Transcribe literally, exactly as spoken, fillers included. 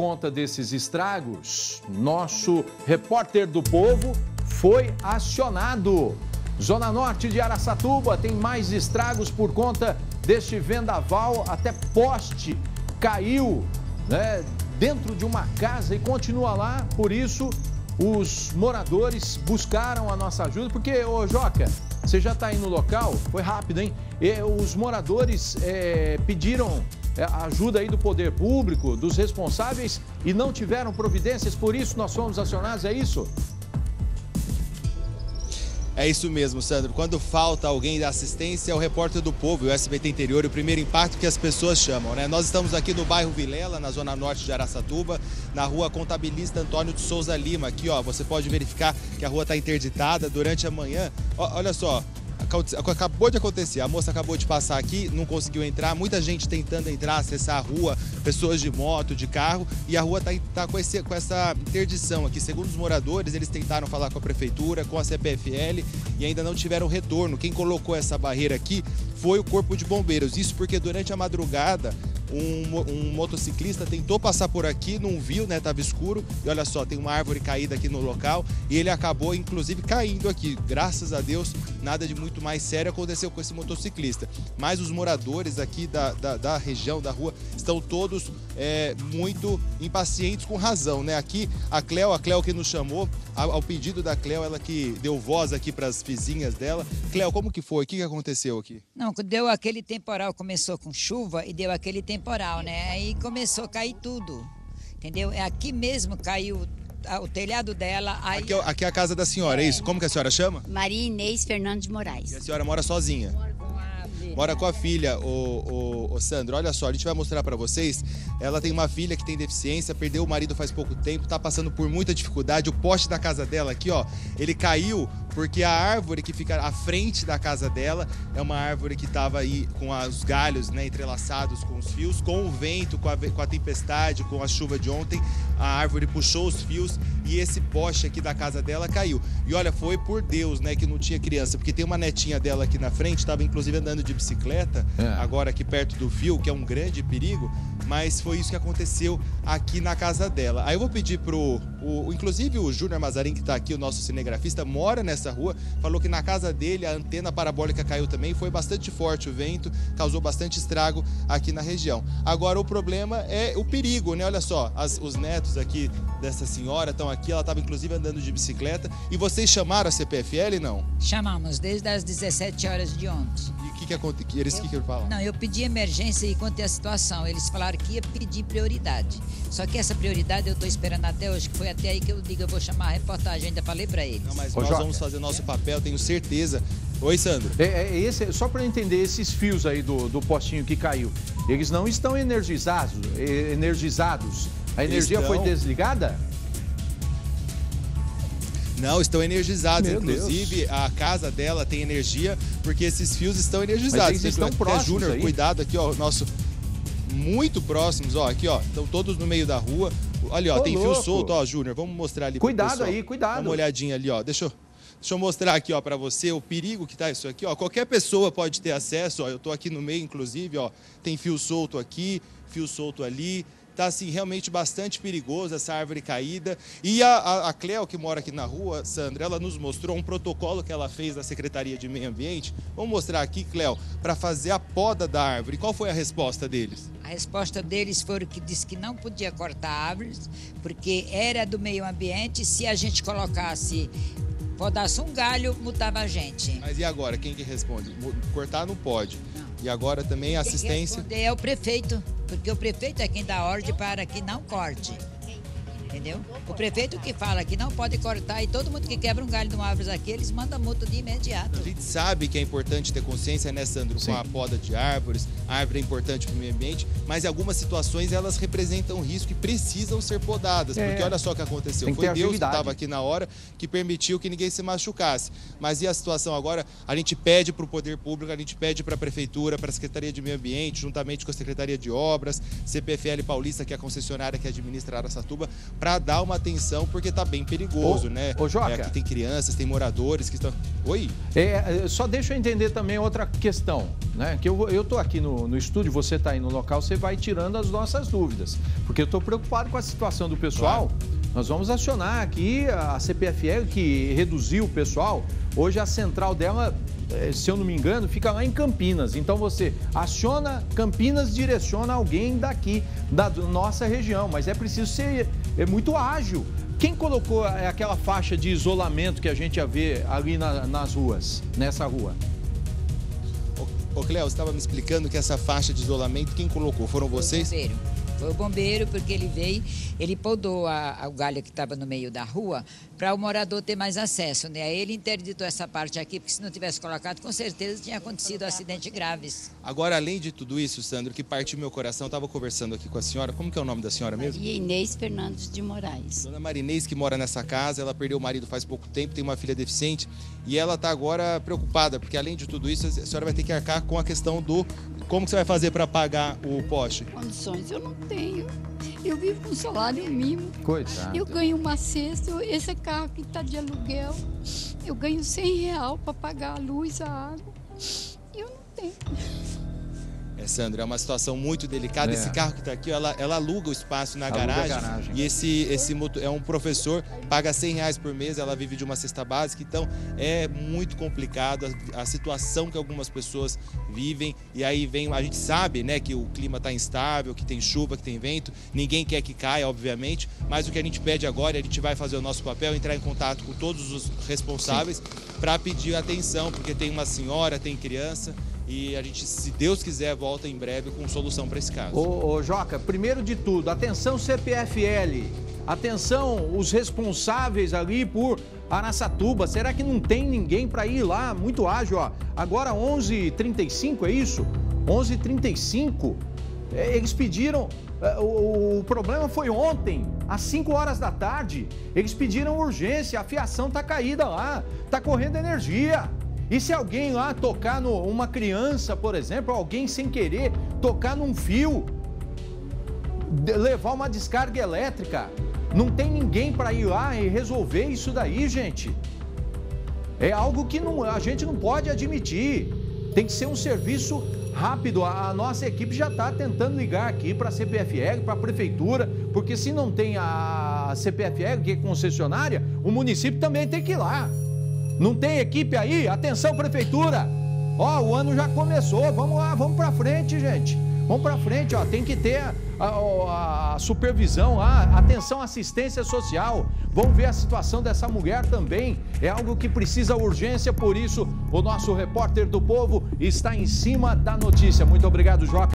conta desses estragos, nosso repórter do Povo foi acionado. Zona Norte de Araçatuba tem mais estragos por conta deste vendaval, até poste caiu, né, dentro de uma casa e continua lá. Por isso, os moradores buscaram a nossa ajuda, porque, ô Joca, você já está aí no local? Foi rápido, hein? E os moradores é, pediram ajuda aí do poder público, dos responsáveis, e não tiveram providências, por isso nós fomos acionados, é isso? É isso mesmo, Sandro. Quando falta alguém da assistência, é o repórter do Povo e o S B T Interior, o primeiro impacto que as pessoas chamam, né? Nós estamos aqui no bairro Vilela, na zona norte de Araçatuba, na rua Contabilista Antônio de Souza Lima. Aqui, ó, você pode verificar que a rua está interditada durante a manhã. Ó, olha só. Acabou de acontecer, a moça acabou de passar aqui, não conseguiu entrar, muita gente tentando entrar, acessar a rua, pessoas de moto, de carro, e a rua está tá com, esse, com essa interdição aqui. Segundo os moradores, eles tentaram falar com a prefeitura, com a C P F L e ainda não tiveram retorno. Quem colocou essa barreira aqui foi o Corpo de Bombeiros, isso porque durante a madrugada Um, um motociclista tentou passar por aqui, não viu, né? Tava escuro e olha só, tem uma árvore caída aqui no local e ele acabou inclusive caindo aqui. Graças a Deus, nada de muito mais sério aconteceu com esse motociclista. Mas os moradores aqui da, da, da região, da rua, estão todos é, muito impacientes, com razão, né? Aqui a Cléo, a Cléo que nos chamou, ao, ao pedido da Cléo, ela que deu voz aqui para as vizinhas dela. Cléo, como que foi? O que, que aconteceu aqui? Não, deu aquele temporal, começou com chuva e deu aquele temporal, né? Aí começou a cair tudo, entendeu? É aqui mesmo caiu o telhado dela. Aí... Aqui, aqui é a casa da senhora, é. é isso? Como que a senhora chama? Maria Inês Fernandes de Moraes. E a senhora mora sozinha? Mora com a filha. Mora com a filha, o, o, o Sandro. Olha só, a gente vai mostrar pra vocês. Ela tem uma filha que tem deficiência, perdeu o marido faz pouco tempo, tá passando por muita dificuldade. O poste da casa dela aqui, ó, ele caiu porque a árvore que fica à frente da casa dela é uma árvore que estava aí com os galhos, né, entrelaçados com os fios, com o vento, com a, com a tempestade, com a chuva de ontem, a árvore puxou os fios e esse poste aqui da casa dela caiu. E olha, foi por Deus, né, que não tinha criança, porque tem uma netinha dela aqui na frente, estava inclusive andando de bicicleta, é. agora aqui perto do fio, que é um grande perigo, mas foi isso que aconteceu aqui na casa dela. Aí eu vou pedir pro, o, inclusive o Júnior Mazarin, que está aqui, o nosso cinegrafista, mora nessa rua, falou que na casa dele a antena parabólica caiu também, foi bastante forte o vento, causou bastante estrago aqui na região. Agora o problema é o perigo, né? Olha só, as, os netos aqui dessa senhora estão aqui, ela estava inclusive andando de bicicleta. E vocês chamaram a C P F L, não? Chamamos, desde as dezessete horas de ontem. E o que que aconteceu? Eles que que falam? Não, eu pedi emergência e contei a situação. Eles falaram que ia pedir prioridade. Só que essa prioridade eu estou esperando até hoje, que foi até aí que eu digo, eu vou chamar a reportagem, ainda falei para eles. Não, mas Ô, nós Joca, vamos fazer nosso papel, tenho certeza. Oi, Sandro. É, é esse, só para entender, esses fios aí do, do postinho que caiu, eles não estão energizados, energizados. A energia estão... foi desligada? Não, estão energizados. Meu Inclusive, Deus. a casa dela tem energia, porque esses fios estão energizados. Mas eles estão próximos Júnior, aí? cuidado aqui, ó, nosso... Muito próximos, ó, aqui, ó, estão todos no meio da rua. Olha, ó, Ô, tem louco. fio solto, ó, Júnior, vamos mostrar ali pro Cuidado pessoal. aí, cuidado. Dá uma olhadinha ali, ó, deixa eu... Deixa eu mostrar aqui, ó, para você o perigo que tá isso aqui, ó. Qualquer pessoa pode ter acesso, ó. Eu tô aqui no meio, inclusive, ó. Tem fio solto aqui, fio solto ali. Tá, assim, realmente bastante perigoso essa árvore caída. E a, a, a Cléo, que mora aqui na rua, Sandra, ela nos mostrou um protocolo que ela fez da Secretaria de Meio Ambiente. Vamos mostrar aqui, Cléo, para fazer a poda da árvore. Qual foi a resposta deles? A resposta deles foi que disse que não podia cortar árvores, porque era do meio ambiente. Se a gente colocasse, podasse um galho, mudava a gente. Mas e agora? Quem que responde? Cortar não pode. Não. E agora também a assistência... Quem responder é o prefeito, porque o prefeito é quem dá ordem para que não corte. Entendeu? O prefeito que fala que não pode cortar e todo mundo que quebra um galho de uma árvore aqui, eles mandam multa de imediato. A gente sabe que é importante ter consciência, né, Sandro, Sim. com a poda de árvores. A árvore é importante para o meio ambiente, mas em algumas situações elas representam risco e precisam ser podadas. É. Porque olha só o que aconteceu. Tem que Foi ter Deus agilidade. que estava aqui na hora que permitiu que ninguém se machucasse. Mas e a situação agora? A gente pede para o poder público, a gente pede para a Prefeitura, para a Secretaria de Meio Ambiente, juntamente com a Secretaria de Obras, C P F L Paulista, que é a concessionária que administra Araçatuba, para dar uma atenção, porque tá bem perigoso, ô, né? Ô, Joca. É, aqui tem crianças, tem moradores que estão... Oi? É, só deixa eu entender também outra questão, né? Que eu, eu tô aqui no, no estúdio, você tá aí no local, você vai tirando as nossas dúvidas. Porque eu tô preocupado com a situação do pessoal. Claro. Nós vamos acionar aqui a C P F L, que reduziu o pessoal. Hoje a central dela, se eu não me engano, fica lá em Campinas. Então você aciona Campinas, direciona alguém daqui, da nossa região. Mas é preciso ser é muito ágil. Quem colocou aquela faixa de isolamento que a gente ia ver ali na, nas ruas, nessa rua? Ô, Cléo, você estava me explicando que essa faixa de isolamento, quem colocou? Foram vocês? Foi o bombeiro. Foi o bombeiro, porque ele veio, ele podou a, a, o galho que estava no meio da rua para o morador ter mais acesso, né? Aí ele interditou essa parte aqui, porque se não tivesse colocado, com certeza tinha acontecido acidentes graves. Agora, além de tudo isso, Sandro, que partiu meu coração, eu estava conversando aqui com a senhora, como que é o nome da senhora mesmo? Maria Inês Fernandes de Moraes. Dona Marinês, que mora nessa casa, ela perdeu o marido faz pouco tempo, tem uma filha deficiente e ela está agora preocupada, porque além de tudo isso, a senhora vai ter que arcar com a questão do como que você vai fazer para pagar o poste? Condições eu não tenho. Eu vivo com salário mínimo. Coitado. Eu ganho uma cesta, esse carro que está de aluguel, eu ganho cem reais para pagar a luz, a água. Eu não tenho. É, Sandro, é uma situação muito delicada. É. Esse carro que está aqui, ela, ela aluga o espaço na Aluga garagem, garagem. e esse, esse moto, é um professor, paga cem reais por mês, ela vive de uma cesta básica, então é muito complicado a, a situação que algumas pessoas vivem, e aí vem, a gente sabe, né, que o clima está instável, que tem chuva, que tem vento, ninguém quer que caia, obviamente, mas o que a gente pede agora, a gente vai fazer o nosso papel, entrar em contato com todos os responsáveis para pedir atenção, porque tem uma senhora, tem criança, e a gente, se Deus quiser, volta em breve com solução para esse caso. Ô, ô, Joca, primeiro de tudo, atenção C P F L, atenção os responsáveis ali por Araçatuba, será que não tem ninguém para ir lá? Muito ágil, ó. Agora onze e trinta e cinco, é isso? onze e trinta e cinco, eles pediram, o, o problema foi ontem, às cinco horas da tarde, eles pediram urgência, a fiação tá caída lá, tá correndo energia. E se alguém lá tocar no, uma criança, por exemplo, alguém sem querer tocar num fio, levar uma descarga elétrica, não tem ninguém para ir lá e resolver isso daí, gente. É algo que não, a gente não pode admitir. Tem que ser um serviço rápido. A, a nossa equipe já está tentando ligar aqui para a C P F L, para a prefeitura, porque se não tem a C P F L, que é concessionária, o município também tem que ir lá. Não tem equipe aí? Atenção, prefeitura! Ó, o ano já começou, vamos lá, vamos pra frente, gente. Vamos pra frente, ó, tem que ter a, a, a supervisão lá, atenção, assistência social. Vamos ver a situação dessa mulher também. É algo que precisa urgência, por isso o nosso repórter do povo está em cima da notícia. Muito obrigado, Joca.